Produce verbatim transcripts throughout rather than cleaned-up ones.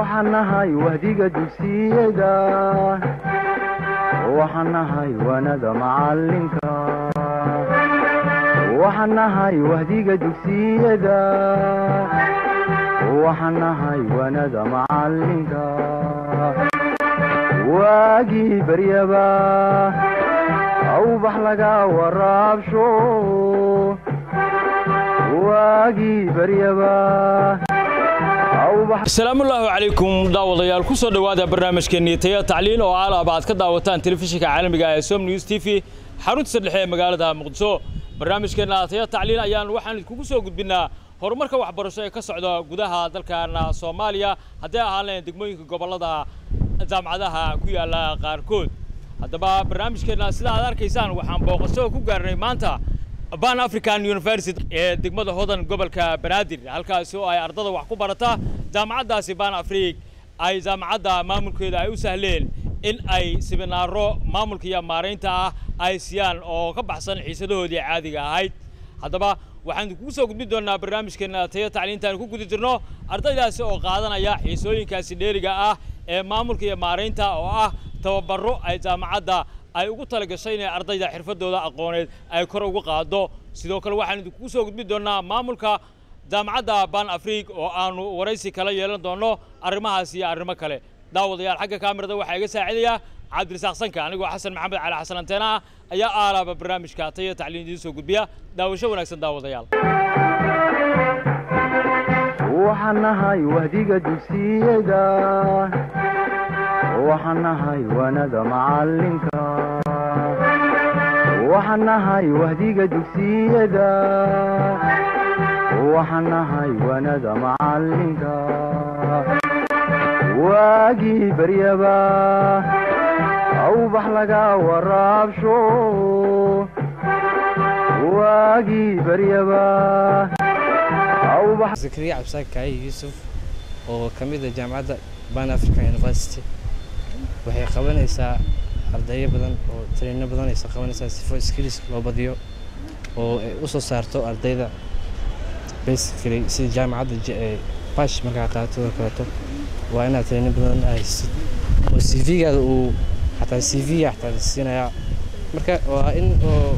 waxanahay wahdiga dugsiyada waxanahay wanada macalinka waxanahay wahdiga dugsiyada waxanahay wanada macalinka waagii baryaba awbax laga waraabsho waagii baryaba السلام الله عليكم داوديال ku soo dhawaada barnaamijkeennii Taya Tacliin oo alaab aad ka daawataan telefishinka caalamiga ah ee Som News T V xarunta saddexe magaalada Muqdisho barnaamijkeena Taya Tacliin ayaan waxaan kugu soo gudbinaa horumarka waxbarasho ee ka socda gudaha dalkana Soomaaliya haddii ahaan degmooyinka gobolada jaamacadaha ku yaala qaarkood haddaba barnaamijkeena sida aad arkaysaan waxaan booqasho ku gaarnay maanta Pan African University ee degmada Hodan gobolka Banaadir halkaas oo ay ardada wax ku barata jaamacadaasi Pan Africa ay jaamacada maamulkeeda ay u sahleen in ay seminaaro maamulka iyo maareynta ah ay siiyaan oo ka baxsan xiisadahoodii caadiga ahayd haddaba waxaan ku soo gudbin doonaa barnaamijkeena Taya Tacliintan ku gudi jirno ardaydaasi oo qaadanaya xiisooyinkaasi dheeriga ah ee maamulka iyo maareynta oo ah tababaro ay jaamacada ay ugu talagashay in ardayda xirfadooda aqooneed ay kor ugu qaado sidoo kale waxaan idinku soo gudbin doonaa maamulka jaamacada Pan Africa oo aanu waraysi kala yeelan doono arrimahaas iyo arrimo kale daawadayaal xagga kaamirada waxa iga saacidaya Cabdirasaaq Sanka anigoo Xasan Maxamed Cali Xasan Anteena ayaa aalaaba barnaamijka Taya Tacliin idin soo gudbiya daawasho wanaagsan daawadayaal waxanahay wahdiga dugsiyada waxanahay wanada macalinka waxanahay wahdiga dugsiyada waxanahay wanada macalinka waagii baryaba awbax laga waraabsho waagii baryaba awbax Zakariya Absaakay Yusuf oo kamid ah jaamacada Pan African University waxay qabanaysaa arday badan oo trainer badan ay qabanaysaa si skills loo badiyo oo ay u soo saarto ardayda basically si jaamacada bash marka qaato kalato waa in trainer badan ay oo C V-gaada uu hatta C V hatta siinaya marka waa in oo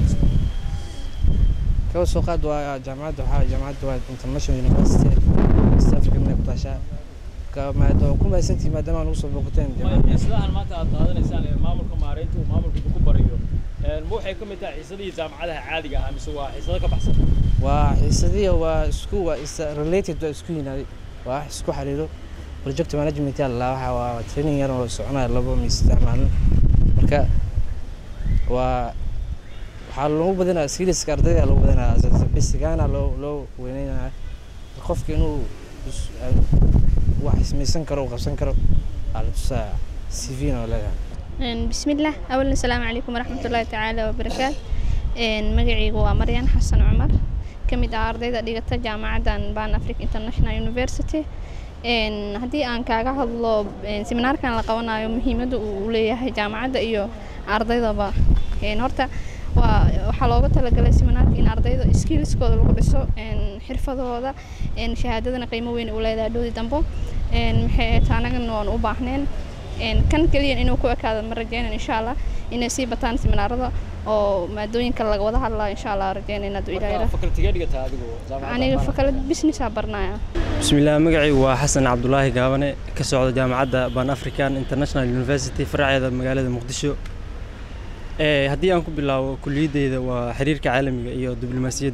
ka soo qaad waa jaamacada waxa jaamacada waa International University South African Natasha كما دوكم أسنتي ما دام نوصل بوقتين. إصلاح المنطقة هذا الإنسان معمول كمارينته ومعمول كبكبريو. الموحى كم تاع حصدي جامعة عادية هم سوا حصدي كبحث. وحصدي وسكو is related to سكو هنا وسكو حريرو project management يلا وح training يلا سعنا لبوا مستعمل. مركا و حلو بدنا سيريس كاردية لو بدنا بس كأنا لو لو ويننا الخوف كأنه واحد سميسن كرو وقفسن كرو على تسا سيفين ولا يعني بسم الله أولا السلام عليكم ورحمة الله تعالى وبركاته إن مجيء هو مريان حسن عمر كمية أرضية دقيقة جامعة بان أفريقيا انترناشنال يونيفرسيتي إن هدي أن كاجا الله إن سيمينار كان لقونا يوم مهمة وليه جامعة إيو أرضية با إن هرتا وحلوة تلقى سيمينار إن أرضية سكيلز كود لو بسوا إن حرفة هذا إن شهادتنا قيمة وين أولادها دودي دمبو إن محيطانا إنه نوباحنين إن كان كليا إنه كوك هذا مرة جينا إن شاء الله إن سيبتان سيمينار هذا أو مدوين كلا وضع الله إن شاء الله رجعنا ندو إلى فكرت جديدة هذه أنا فكرت بسنس عبرناها بسم الله مقعي وحسن عبد الله قابني كسعود جامعة بان أفريكان انترناشنال يونيفرسيتي فرع هذا مقالة مقدشو إيه هدي أنكم بالله كلية وحرير كعالمي إياه دبلوماسية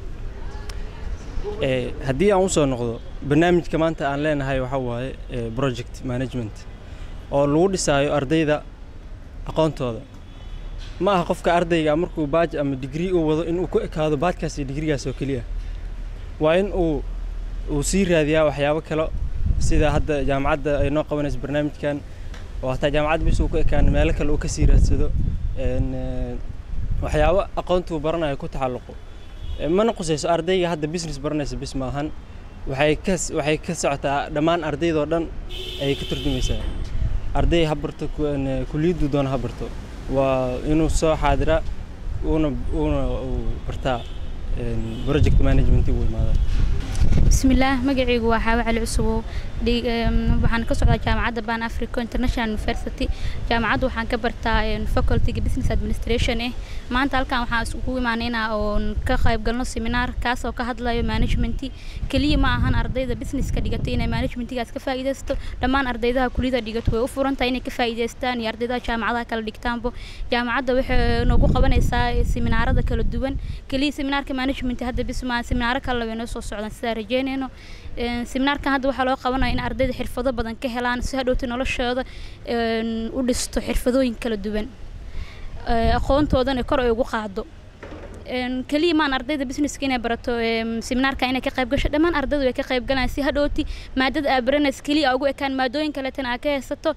إيه هدي أنصر نقطة برنامج كمان تان لنا هاي وحواه بروجكت مانجمنت أو لود سايو أرضي ذا أقانت هذا ما أخاف كأرضي أمركو باج أم ديجري أو إنه كهذا باج كاسي ديجري كاسو كليه وإن أو وصير هذه وحياة كلا سيدا هذا جامعة إنه قوانس برنامج كان وحتى جامعة بيسوق كان مالك لو كثير هذا إن وحياة أقانت وبرنا يكون تعلقه ما نقص أرضي هذا بيزنس برنامج بس ما هن وحي كس وحي كس عتا دمان أرضي ضدن أي كتر دميسة أرضي هبرتو كن كلية دون هبرتو وإنه صا حاضرة ون ون برتا بروجكت مانجمنت يقول ماذا بسم الله مجري جوا حاول على العصو دي وحن كسر جامعة بان أفريقيا انترناشونال يونيفرسيتي جامعة وحن كبرتها فاكولتي بزنس ادمنستريشن إيه ما أنت هالكان وحن هو معنا أو كخايب قلنا سيمينار كاس أو كهاد لا مانجمنتي كلية ما هن أرضي ذا بزنس كديجتينا مانجمنتي كاس كفايدة است لما أرضي ذا كلية ديجتوه وفرن تاني كفايدة استان يرضي ذا جامعة ذا كل ديكتامبو جامعة ذا وح نوجو قبنا إسا سيمينار ذا كل الدول كلية سيمينار كمانجمنتي هذا بسمع سيمينار كلا بينوس السعودية سارجين إنه سيمينار كان هذا وحلو قبنا إن أرضي حرفة بدن كهلان سهلوتين ولا شيء ودست حرفة كلا الدول أخوان تودن يقرأ يوجو قاعدو كلي ما أرضي بزنس كنا برتو سيمينار كأنه كقيب قش دمان أرضي وكقيب قلنا سي هدوتي مادة أبرنا سكلي أو كان مادوين كلا تناكه ستو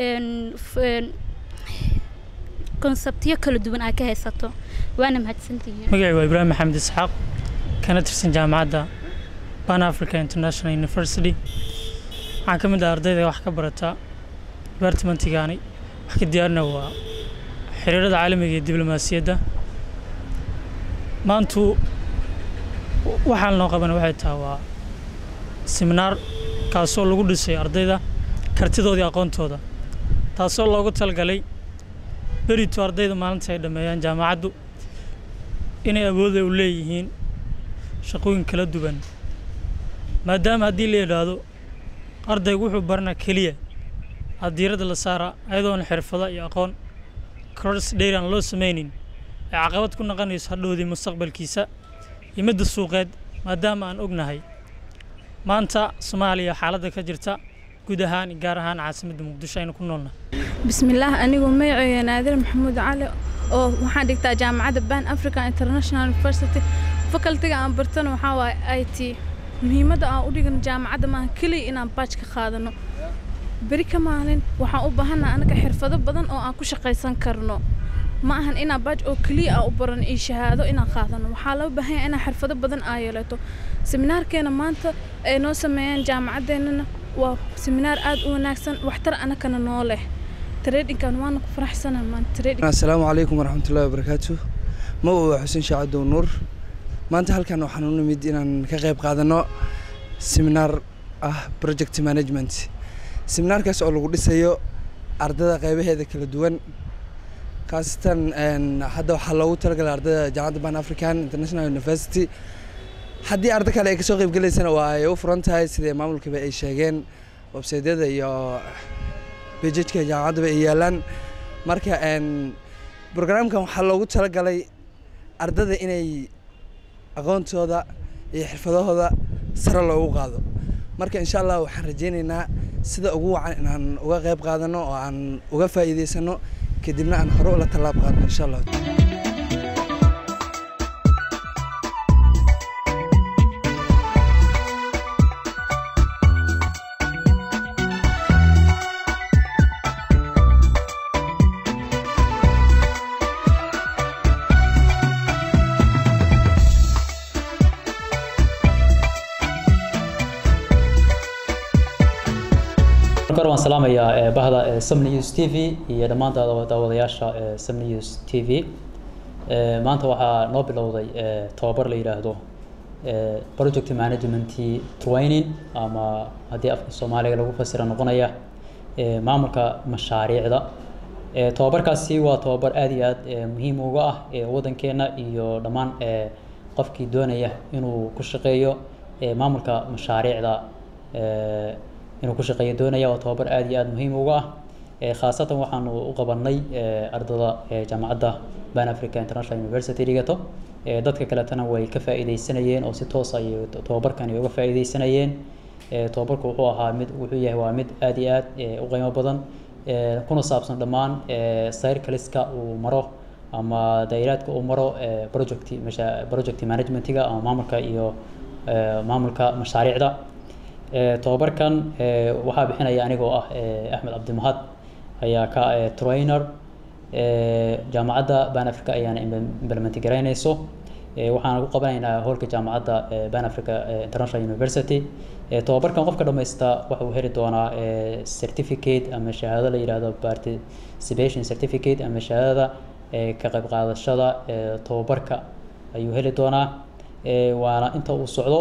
كونسبتية كل دون أكه ستو وأنا مهتسنتي مجري إبراهيم محمد إسحاق كانت في جامعة بان أفريقيا انترناشونال يونيفرسيتي عن كم ده أرضي ده وحكي برتا ديبارتمنت يعني وحكي ديارنا هو حرير العالمية الدبلوماسية ده ما أنتو وحال نقبنا واحد توا سيمينار كاسول لوجود سي أرضي ده كرتيدو دي أقون تودا تاسول لوجود تلقلي بريتو أرضي ده ما أنت هيدا ميان جامعة دو إني أبوذ وليهين شقوين كلا دوبن ما دام هدي اللي هذا أرضي وحو برنا كلية هدي رد السارة أيضا حرفة يا أقون كروس ديران لو سمينين عقبات كنا قنيس هدودي مستقبل كيسا يمد السوقات ما دام أن أجنهاي ما أنت صوماليا حالة كجرتا جودهان جارهان عاصمة مقدشة إنه كنا لنا بسم الله أنا ومعي نادر محمود علي أو وحدك جامعة بان أفريقيا انترناشونال يونيفرسيتي فكلتي عن برتن وحاوي أي تي مهمة أوديجن جامعة ما كلي إن باش كخادنو بريك مالين وحاوبهنا أنا كحرفة بدن أو أكو شقيسان كرنو ما أهن إنا باج أو كلي أو برن إيش شهادة إنا خاطن وحالو بهي أنا حرفة بدن آيلته سيمينار كنا مانت إنه سمين جامعة ديننا وسيمينار آد وناكسن واحتر أنا كنا نوله تريدين كان وانا فرح سنة ما تريدين. السلام عليكم ورحمة الله وبركاته. مو حسين شعد ونور ما أنت هل كانوا حنون مدينا كغيب قادنا سيمينار آه بروجكت مانجمنت سيمينار كاس أول قدي سيو أردا غيبه هذا كل دوان خاصة أن حدا وحلو تلقى الأردا جامعة بان أفريكان انترناشونال يونيفرسيتي حدي أردا كلا إكسو غيب قلي سنة وايو فرونت هاي سيدي معمول كبا أي شيئين وبسيدة يا بيجيك جامعة بإيالان مركا أن برنامج كان حلو تلقى لي أردا إني أقون تودا يحفظه هذا سر الله وقاضو مركا إن شاء الله وحرجينا سيدا أقوى عن عن وغيب قادنا وعن وقفة إذا سنو كدمنا عن هروب لطلاب قادنا إن شاء الله. waan salaamayaa bahda Samni News T V iyo dhammaan daawadayaasha Samni News T V maanta waxaa noo bilowday tababar la yiraahdo project management training ama hadii afka Soomaaliga lagu fasiro noqonaya maamulka mashaariicda tababarkaasi waa tababar aad iyo aad muhiim uga ah wadankeena iyo dhammaan qofkii doonaya inuu ku shaqeeyo maamulka mashaariicda inuu ku shaqeeyo doonaya waa tababar aad iyo aad muhiim uga ah khaasatan waxaan u qabanay ardada jaamacadda Pan Africa International University dhigato dadka kale tan way ka faa'iideysanayeen oo si toos ah tababarkan ay uga faa'iideysanayeen tababarku wuxuu ahaa mid wuxuu yahay waa mid aad iyo aad u qiimo badan kuna saabsan dhammaan cycleska uu maro ama dayraadka uu maro project project managementiga ama maamulka iyo maamulka mashaariicda tababarkan waxaa bixinaya anigoo ah Axmed Cabdi Mahad ayaa ka trainer jaamacadda Pan Africa ayaan implement gareynayso waxaan ugu qabanaynaa hoolka jaamacadda Pan Africa International University tababarkan qofka dhamaysta waxa uu heli doonaa certificate ama shahaado la yiraahdo participation certificate ama shahaadada ka qayb qaadashada tababarka ayuu heli doonaa waana inta uu socdo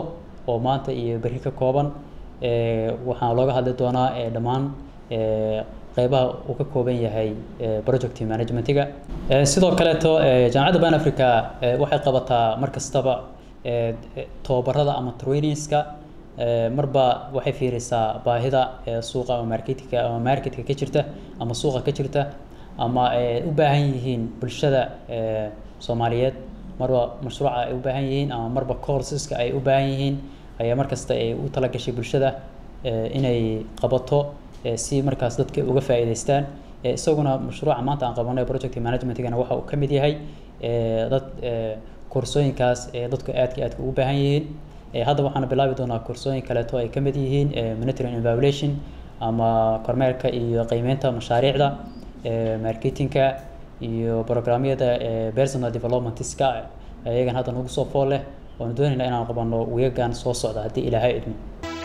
oo maanta iyo berri ka kooban waxaan looga hadli doonaa dhammaan qaybaha uu ka kooban yahay project managementiga. Sidoo kaleeto jaamacadda Pan Africa waxay qabataa mar kastaba tababarada ama trainingska marba waxay fiirisaa baahida suuqa ama marketka ama marketka ka jirta ama suuqa ka jirta ama u baahan yihiin bulshada Soomaaliyeed marba mashruuca ay u baahan yihiin ama marba courseska ay u baahan yihiin ayaa markasta ay u tala gashay bulshada inay qabato si markaas dadka uga faa'iideystaan. Isaguna mashruuca maanta aan qabanay project managementigana waxa uu ka mid yahay dad koorsooyinkaas ee dadku aadka aadka ugu baahan yihiin. Hadda waxaan bilaabi doonaa koorsooyin kaleeto ay ka mid yihiin monitoring and evaluation ama kormeerka iyo qiimeynta mashaariicda marketingka iyo programyada personal developmentiska ayagan hadda nagu soo fool leh oo doonayna inaan qabano weegaan soo socda haddii Ilaahay idmo.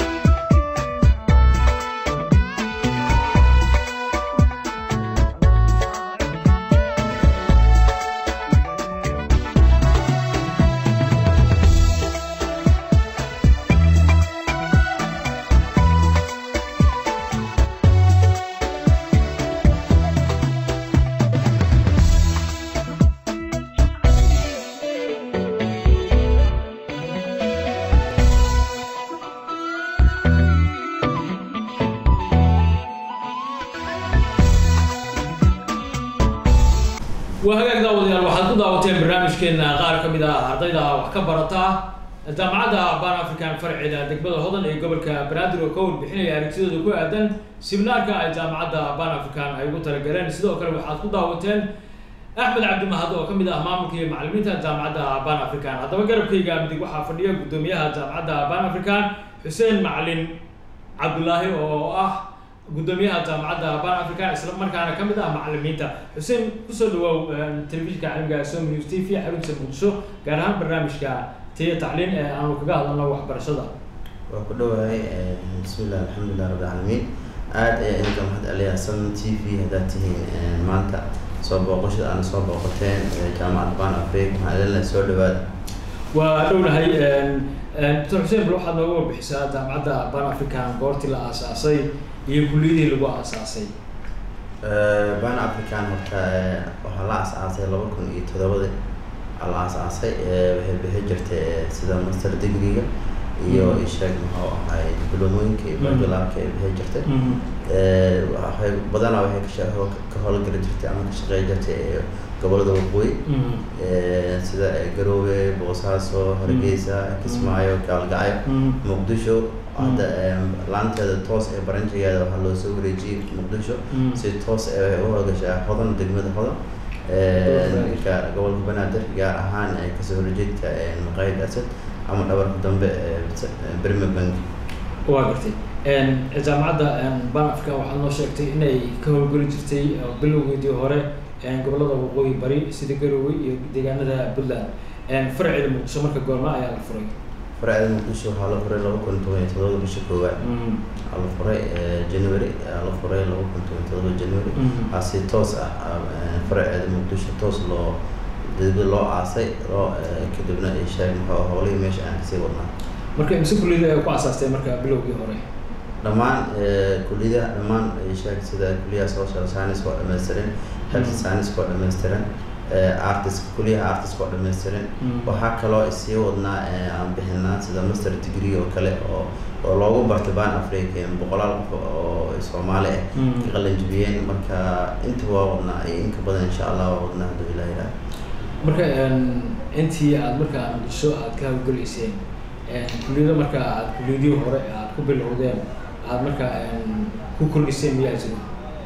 وهاجا داوديال waxaad ku daawateen barnaamijkeena qaar ka mid ah ardayda wax ka barata jaamacadda Pan African farceeda degmada Hodan ee gobolka Banaadir oo ka warbixinaya aragtidooda ku aadan seminaarka ay jaamacadda Pan African ay ugu talagaleen. Sidoo kale waxaad ku daawateen Axmed Cabdi Mahad oo ka mid ah maamulka iyo macallimiinta jaamacadda Pan African. Haddaba garabkayga midig waxaa fadhiya gudoomiyaha jaamacadda Pan African Xuseen Macalin Cabdullaahi oo ah gudoomiyaha jaamacadda Pan African isla markaana ka mid ah macallimiinta. Xuseen ku soo dhawow telefishinka caalamiga ah Som News T V xarunta Muqdisho gaar ahaan barnaamijka Taya Tacliin ee aan kaga hadalno waxbarashada. waa ku dhawahay bismillaah alxamdulillaah rabbil caalamiin. aad ayaan idinka mahad celiyaa Som T V haddaad tihiin maanta soo booqashada aan soo booqateen jaamacadda Pan Africa. waxaan idin soo dhawaada waa dhownahay Doctor Xuseen bal waxaad nooga warbixisaa jaamacadda Pan African goortii la aasaasay iyo kulliyadii lagu aasaasay. Pan African marka waxaa la aasaasay laba kun iyo toddoba la aasaasay waxay bixi jirtay sida master degree iyo ishaag maxaa ahay diplomooyinka iyo bachelorka ay bixi jirtay. waxay badanaa waxay ka howlgali jirtay ama ka shaqeyn jirtay gobolada waqooyi sida Garowe, Boosaaso, Hargeysa, Kismaayo, Gaalgacyo, Muqdisho. hadda laanteeda toos ee baranjigeeda waxaa loo soo wareejiyay Muqdisho si toos ee u hoggashaa Hodan degmada Hodan gobolka Banaadir gaar ahaan ay kasoo horjeedka maqaayad Asad ama dhabarka dambe Premier Bank. waa gartay jaamacadda Pan African waxaad noo sheegtay inay ka howlgeli jirtay bilowgeedii hore gobolada waqooyi bari sida Garowe iyo deegaanada Puntland. farceeda Muqdisho marka goorma ayaa la furay? farceeda Muqdisho waxaa la furay laba kun toban iyo toddoba bishii koowaad la furay January la furay laba kun toban iyo toddoba January asi toos ah farceeda Muqdisho toos loo dib loo aasay loo kadibna ay sheeg maxaa howlihii meesha aan kasii wadnaa. marka imse kulliyada ay ku aasaastay marka bilowgii hore? dhammaan kulliyadaha dhammaan ay sheeg sida kulliyada social science waa dhammaystiran, health science waa dhammaystiran, artist kuliyaha artist waa dhammaystiran. waxaa kaloo isii wadnaa aan bixinaa sida master degree oo kale oo oo loogu bartay Pan Africa boqolaal qof oo Soomaali ah ka qalin jabiyeen. marka inta waa wadnaa ay in ka badan insha Allah waa wadnaa haduu Ilaahay raaco. marka intii aad marka Muqdisho aad ka hawlgalayseen kulliyada marka aad kulliyadii hore aad ku bilowdeen aad marka ku kordhiseen miyaa jira?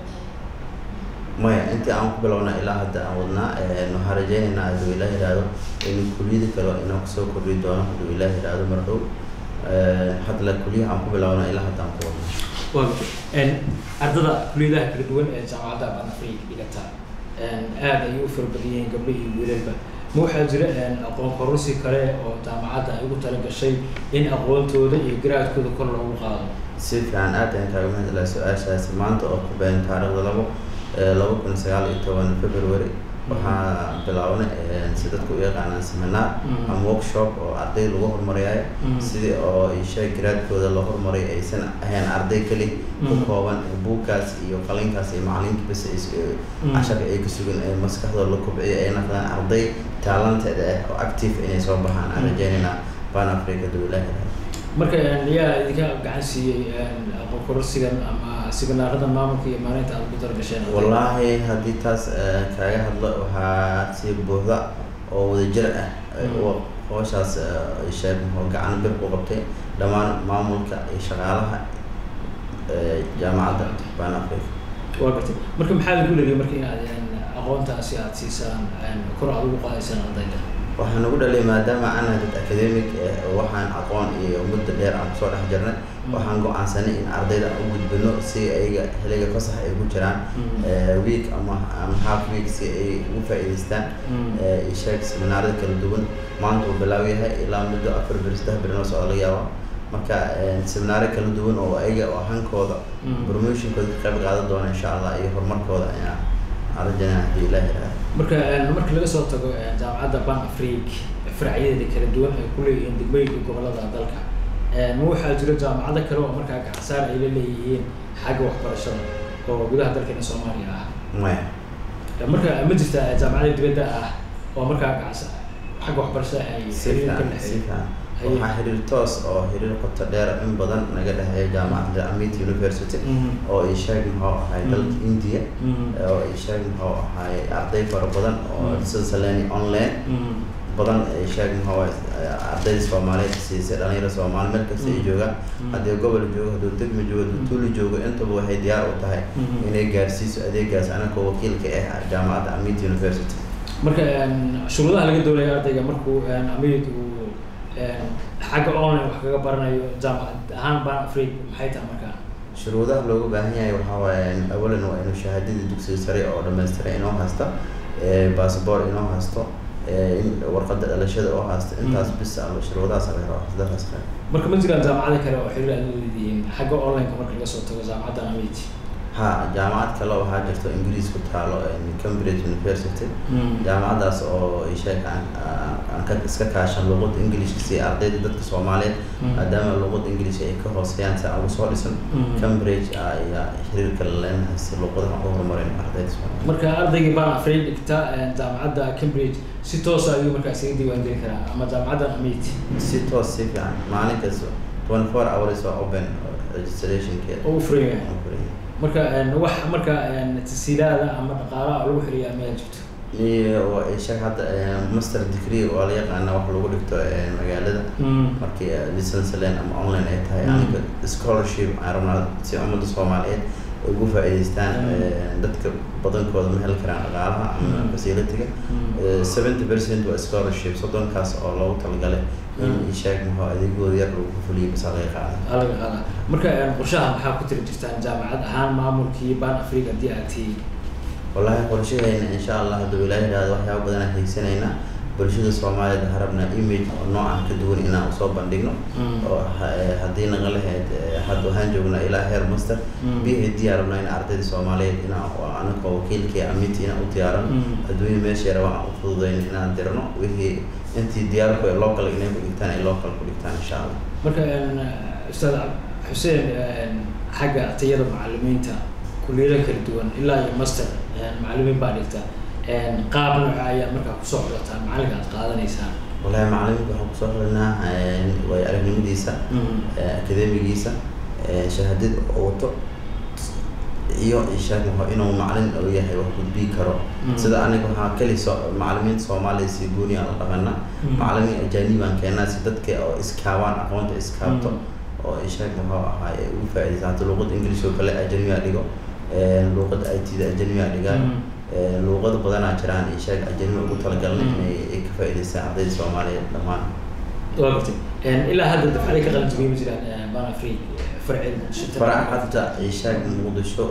maya intii aan ku bilownaa ilaa hadda aan wadnaa waxaan rajaynaynaa haduu Ilaahay raaco in kulliyada kale inaan kusoo kordhi doono haduu Ilaahay raaco mar dhow. hadda la kulliyaha aan ku bilownaa ilaa hadda aan ku wadnaa. waa gartay ardada kulliyadaha kala duwan ee jaamacadda Pan Africa dhigata aad ay u farbadiyeen gabdho iyo wiilalba. ma waxaa jira aqoon kororsi kale oo jaamacadda ay ugu tala gashay in aqoontooda iyo garaadkooda kor loogu qaado? si fiican aad ayaan kaaga mahad celinayaa su-aashaasi maanta oo ku beegan taariikhda labo laba kun sagaal iyo toban February waxaa bilaabnay si dadku u yaqaanaan seminar ama workshop oo arday lagu horumariyaayo sidii oo isha garaadkooda loo horumariyo aysan ahayn arday kali ku kooban buugkaas iyo qalinkaas iyo macalinka bas casharka ay ka sugan ee maskaxdooda la kobciyo ay noqdaan arday talented ah oo active inay soo baxaan aan rajaynayna Pan Africa dowladda marka yaa idinka gacan siiyay aqoon kororsigan ama siminaarada maamulka iyo maareynta aad ku dargasheen wallahi haddii taas kaaga hadlo waxaa si buuxda oo wadajir ah oo howshaas sheeg oo gacan bir ku qabtay dhammaan maamulka iyo shaqaalaha jaamacadda Pan Africa waa gartay marka maxaa lagu leeyahay marka inaad aqoontaasi aad siisaan kor aad ugu qaadaysaan ardayda waxaan ugu dhalay maadaama aan ahay dad academic waxaan aqoon iyo muddo dheer aan kusoo dhex jirnay waxaan go'aansanay in ardayda u gudbino si ayaga xilliga fasax ay ku jiraan week ama half week si ay ugu faa'iidaystaan isheeg seminaarada kala duwan maanta uu bilaaw yahay ilaa muddo afar bil saddex bil noo socda laga yaabo marka seminaaro kala duwan oo ayaga oo hankooda promotionkooda ka qayb qaadan doona insha Allah iyo horumarkooda ayaa arjana hadii la yiraahdo marka marka laga soo tago jaamacadda Pan Africa faraciyada kala duwan ay ku leeyihiin degmooyinka gobolada dalka ma waxaa jira jaamacado kale oo markaa gacansaar ay leeyihiin xagga waxbarashada oo gudaha dalkeena Soomaaliya ah maya marka ma jirta jaamacado dibadda ah oo markaa gacansaar xagga waxbarashada ay xiriirka waxaa xiriir toos oo xiriir qoto dheer in badan naga dhaxeeya jaamacadda Amity University oo ay sheeg maxaa ahay dalka India oo ay sheeg maxaa ahay arday fara badan oo silsilani online badan ay sheeg maxaa arday Soomaaliyeed siisay dhalinyaro Soomaali meel kasta ay joogaan haddii gobol joogo haddii degmo joogo haddii tuulo joogo intaba waxay diyaar u tahay inay gaarsiiso adeegaas anaka wakiilka ah jaamacadda Amity University marka shuruudaha laga doonaya ardayga markuu Amity xagga online wax kaga baranayo jaamacad ahaan Pan Africa maxay tahay marka shuruudaha looga baahan yahay waxa waaye awalan waa inuu shahaadada dugsiga sare oo dhameystiran inuu haysto ee passport inuu haysto ee warqadda dhalashada oo haysto intaas bis ama shuruudahaas laga rabo saddex qeyb marka ma jiraan jaamacado kale oo xiriir ay leeyihiin xagga online ka marka laga soo tago jaamacadda Amity ha jaamacad kale waxaa jirto Ingiriis ku taalo Cambridge University jaamacadaas oo ay sheegaan aan ka iska kaashan luqadda Ingiriiska si ardayda dadka Soomaaliyeed maadaama luqadda Ingiriiska ay ka hooseeyaan si aan soo dhisan Cambridge ayaa xiriirka la leenahay si luqadaha u horumarin ardayda Soomaaliyeed marka ardayga Pan Africa dhigta jaamacadda Cambridge si toos ah ayuu markaas iga diiwaan gelin karaa ama jaamacadda Amity si toos si fiican maalin kasta twenty-four hours oo open registration keeda oo free marka wax marka tasiilaada ama dhaqaalaha lagu xiriyo ama jirto iyo waa isha hadda master degree oo la yaqaan wax lagu dhigto magaalada markii license leen ama online ay tahay aniga scholarship arabna si umada Soomaaliyeed ugu faa'iideystaan dadka badankooda ma heli karaan dhaqaalaha ama facility-ga seventy percent waa scholarship soddon kaas oo loogu talagalay in ishaag maxaa adeegooda yar lagu fuliyo mas'alada qaada alaga qaada marka qorshaha maxaa ku tiri jirtaan jaamacad ahaan maamulkii Pan Africa D R T wallahi qorshaheena insha Allah hadda ilaahay raad waxyaabo badan aan haysanayna bulshada Soomaaliyeed harabna image noocan ka duwan inaan soo bandhigno oo haddii naga lahayd hadda waxaan joognaa ilaa heer master B H D arabna in ardayda Soomaaliyeed inaan anaga wakiilkii Amity inaan u diyaaran adduunyo meesha rabaa aan u fududeyn inaan dirno wixii intii diyaar ku ee local inay ku dhigtaan ay local ku dhigtaan insha Allah marka ustaad Xuseen xagga tayada macallimiinta kulliyada kala duwan ilaa iyo master macallimiin baa dhigta qaab nooca ayaa markaa ku soo xulataan macallinka aad qaadanaysaan wallahi macallinka waxaan ku soo xulanaa way aragnimadiisa akademigiisa shahaadada oo wato iyo ishaag waxa inuu macallin oo yahay wax gudbi karo sida aniga waxa kali soo macallimiinta Soomaaliyeed si gooni ah dhaqana macallimiin ajaanibaan keenaa si dadka oo iskaabaan aqoonta iskaabto oo ishaag waxa ahaa ugu faa'iideysan luqadda Ingiriis oo kale ajnabi dhigo luqadda I T da ajnabi dhigaan luqado badan aan jiraan ishaag ajnabi ugu talagalnay inay ka faa'iideystaan ardayda Soomaaliyeed dhamaan waqti ilaa hadda dafcada ka qalin jabiyay jiraan Pan Africa فرعين فرع حتى إيشاك مقدشو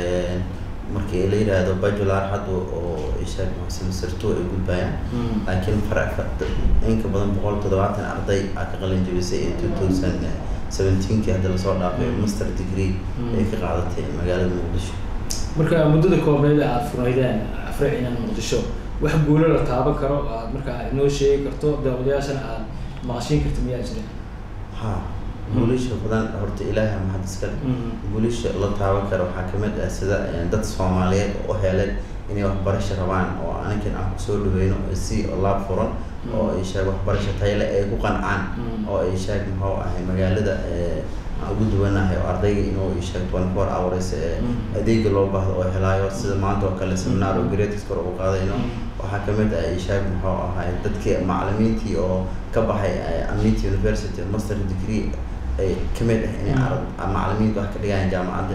مركي اللي هذا بجولار حد أو إيشاك مثلا سرتو يقول بيان لكن فرع فت إنك بدن بقول تدوات أرضي أكقل إنجليزي two thousand seventeen كهذا اللي صار في ماستر ديجري إيك قاعدتين مجال المقدشو مركا مدة كوبلة على فرعين فرعين المقدشو wax guulo la taaban karo aad markaa inoo sheegi karto daawadayaashana aad maqashiin karto miyaa jira ha guulisha badan horta ilaahay mahad iska guulisha la taaban karo waxaa kamid ah sida dad Soomaaliyeed oo helay inay waxbarasho rabaan oo anakin aan ku soo dhaweyno si laab furan oo ay sheeg waxbarasho tayo leh ay ku qancaan oo ay sheeg maxaa ahay magaalada ee ugu duwanahay oo ardayga inuu ay sheeg twenty-four hours adeeg loo baahdo oo helaayo sida maanta oo kale seminar oo grades kor u qaadayno waxaa kamid ah ay sheeg maxaa ahay dadkii macallimiintii oo ka baxay Amity University master degree ay kamid ah inay macallimiintu wax ka dhigaan jaamacadda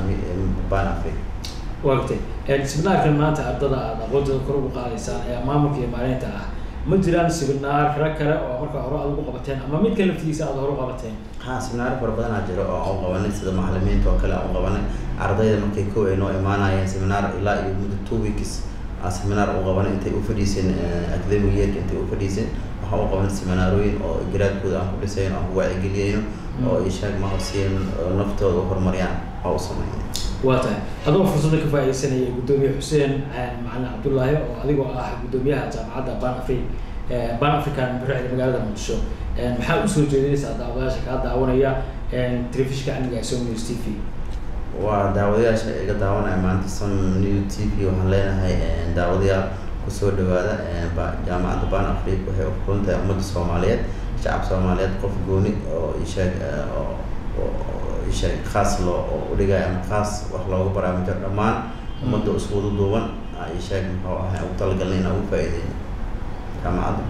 Ban Africa waqti ee seminarkan maanta ardada aad aqoonta kor u qaadaysan ee maamulka iyo maareynta ah ma jiraan seminar kale oo marka hore aad ugu qabateen ama mid kale laftiisa aad hore u qabateen ha seminar fara badan aad jiro oo aan qabanay sida macallimiinta oo kale aan qabanay ardayda markay ku weynoo imaanayeen seminar ilaa iyo muddo two weeks aan seminar u qabanay intay u fadhiiseen academic year intay u fadhiiseen waxa uu qabanay seminarooyin oo garaadkooda aan ku dhisayno aan wacyi geliyayno oo ay sheeg ma hooseen naftooda horumariyaan oo sameeyay waata adoo fursada ka faa'iideysanaya gudoomiye Xuseen Macalin Cabdullaahi oo adigoo ah gudoomiyaha jaamacadda Ban Africa ee Ban African University magaalada Muqdisho ee maxaa u soo jeedinaysaa daawadayaasha ka daawanaya ee telefishinka aniga ee Som News T V waa daawadayaasha iga daawanaya maanta Som News T V waxaan leenahay daawadayaal ku soo dhawaada jaamacadda Ban Africa waxay u furantahay ummadda Soomaaliyeed shacab Soomaaliyeed qof gooni oo ishaag oo شيء خاص له ورجع خاص وحلو برامج الرمان ومدة أسبوع دوبان يشاك هو أوطال قلنا أو فايدين كم عدد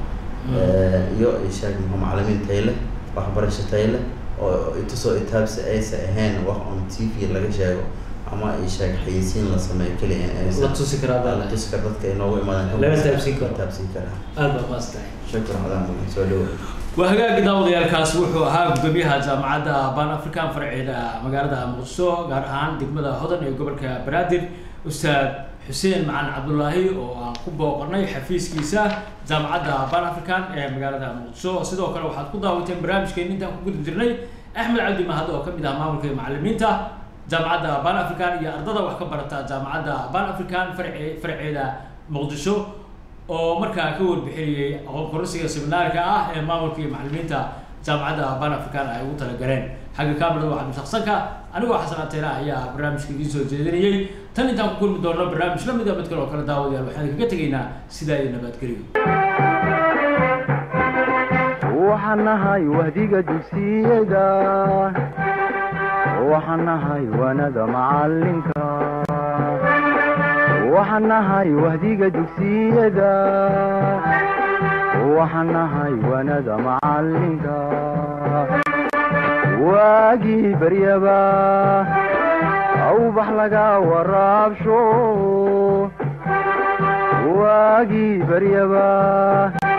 يو يشاك هم معلمين تايله وأخبارش تايله ويتصل إتابس أي سهين وهم تي في اللي جاوا أما يشاك حيسين لسماء كله لا تسكر هذا لا تسكر ذات كأنه ما لا تبسيكر تبسيكر هذا ما استعين شكرا على مجلس وهجاء داوديال كاس وحو ها gudoomiyaha jaamacadda Ban African farceeda magaalada Muqdisho gaar ahaan degmada Hodan ee gobolka Banaadir Ustaad Xuseen Macalin Cabdullaahi oo aan ku booqanay xafiiskiisa jaamacadda Ban African ee magaalada Muqdisho sidoo kale waxaad ku daawateen barnaamijkeena intaan ku guda jirnay Axmed Cabdi Mahad oo kamid ah maamulka macallimiinta jaamacadda Ban African iyo ardada wax ka barata jaamacadda Ban African farceeda Muqdisho oo markaa ka warbixiyay aqoon kororsiga seminaarka ah ee maamulka iyo macallimiinta jaamacadda Ban African ay ugu tala galeen xagga kaamilada waxaan shaqsanka anigoo xasan ateera ayaa barnaamijka idin soo jeedinayay tan intaan ku kulmi doono barnaamij la mid ah mid kale oo kala daawadayaal waxaan kaga tegaynaa sidaa iyo nabadgelyo waxaan nahay wahdiga dugsiyada waxaan nahay wanada macallinka waxaan nahay wahdiga dugsiyada waxaan nahay wanada macallinka waagii baryaba awbax laga waraabsho waagii baryaba